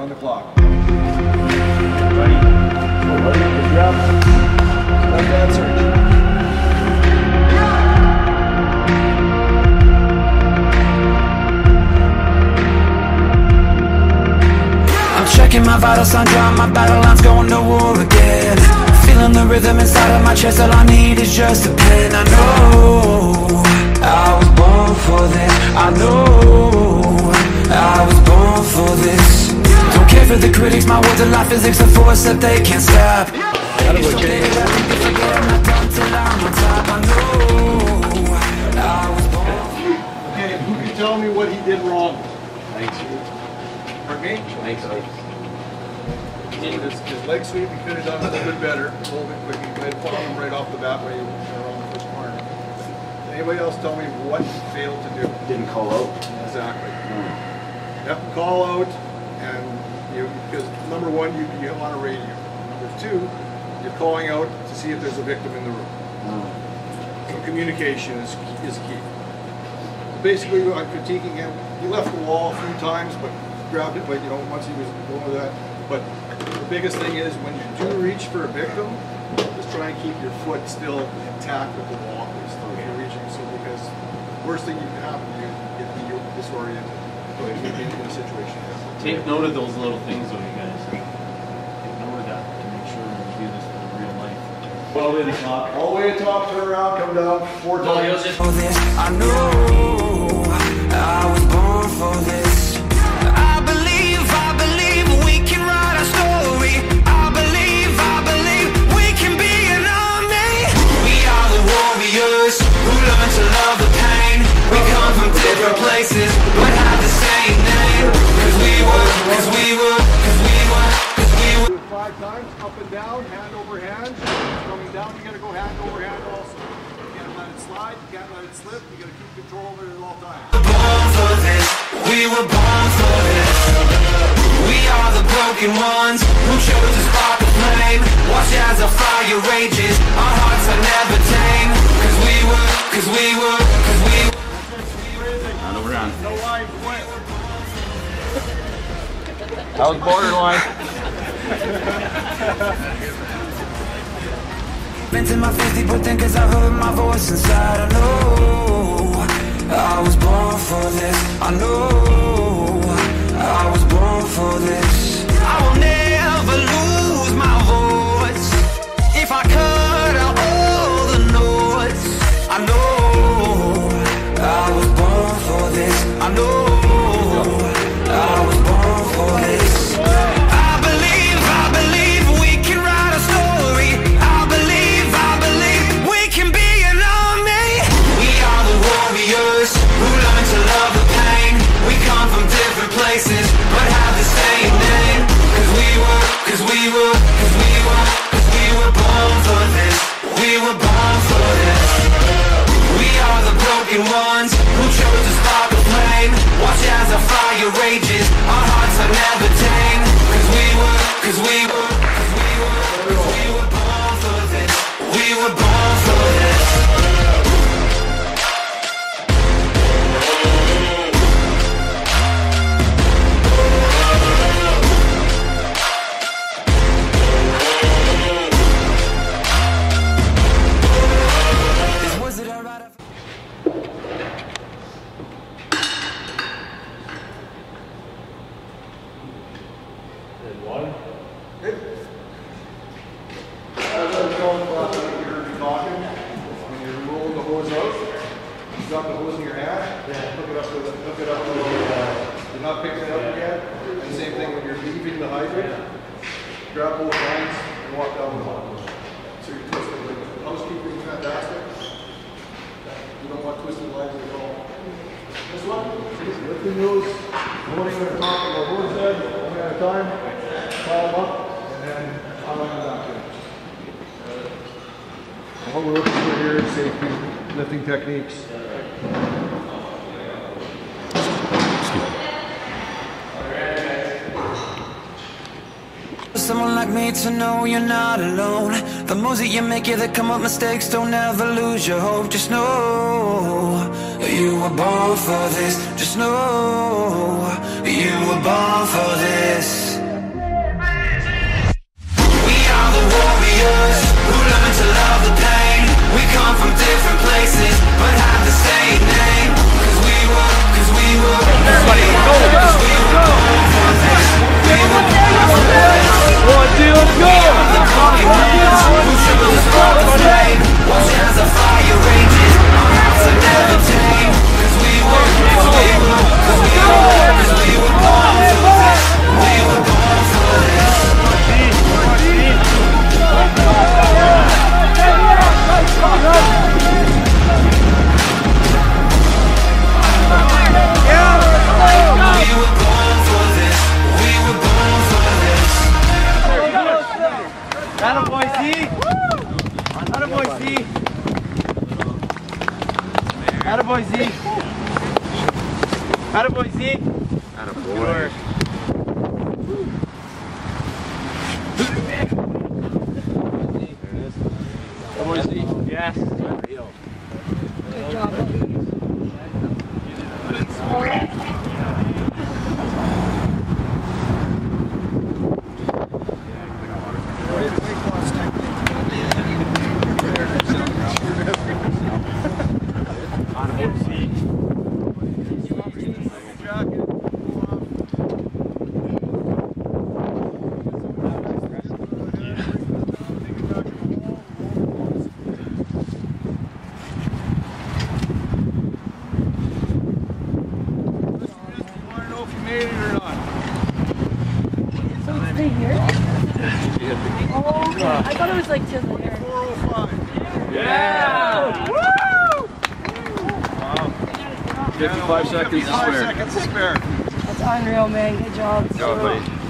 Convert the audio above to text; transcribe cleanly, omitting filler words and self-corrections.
on the clock. Ready? Good job. Left hand surge. I'm checking my vital signs, drawing my battle lines, going to war again. Feeling the rhythm inside of my chest, all I need is just a pen. I know I was born for this. I know I was born for this. Don't care for the critics, my words are like physics, a force that they can't stop. Maybe someday I think they forget I'm not done till I'm on top. I know I was born. Okay, who can tell me what he did wrong? Leg sweep. Pardon me? Leg sweep. His leg sweep, he could have done a little bit better, a little bit quicker. He might have fought him right off the bat when he was around the first corner. Anybody else tell me what he failed to do? Didn't call out. Exactly. Yep, call out, and because number one, you on a radio. Number two, you're calling out to see if there's a victim in the room. So communication is key. Basically, I'm critiquing him. He left the wall a few times, but grabbed it. But once he was going with that. But the biggest thing is when you do reach for a victim, just try and keep your foot still intact with the wall. If you're reaching, so because the worst thing you can happen to you is get disoriented. In a situation. Take note of those little things though, you guys. Take note of that to make sure we do this in real life. All the way to the top. All the way to the top, turn around, come down 4 times. I know I was born for this. I believe we can write our story. I believe we can be an army. We are the warriors who learn to love the pain. We come from different places, but have the same name. Cause we were. Do it 5 times, up and down, hand over hand. Coming down, you gotta go hand over hand also. You can't let it slide, you can't let it slip, you gotta keep control of it at all times. Born for this, we were born for this. We are the broken ones who chose to spark the flame. Watch as our fire rages, our hearts are never tame. Cause we were. On over on. No line, quit. That was borderline. Venting my face deep within cause I heard my voice inside. I know I was born for this. I know I was born for this. I will never lose my voice if I cut out all the noise. I know I was born for this. I know I was born for this. I believe we can write a story. I believe we can be an army. We are the warriors who learn to love the pain. We come from different places, but have the same name. Cause we were born for this. We were born for this. We are the broken ones who chose to spark a flame. Watch as our fire rages, our hearts are never tame. Cause we were born for this. We were born for this. Drop the hose in your hand, hook it up to you're not picking it up again. And same thing when you're leaving the hydrant, grab both lines and walk down the hole. So you're twisting. Like, housekeeping is fantastic. You don't want twisted lines at all. This one, lift the nose, holding on the top of the hose head, one at a time, pile them up, and then on the back end. What we're looking for here is safety lifting techniques. Someone like me to know you're not alone. The moves that you make, yeah, that come up mistakes. Don't ever lose your hope. Just know you were born for this. Just know you were born for this. Attaboy, Z. Attaboy. Attaboy, Z. Yes. Good job. I thought it was like to the air. 4:05. Yeah! Woo! Wow. 55 seconds to spare. 55 seconds to spare. That's unreal, man. Good job. Go, buddy.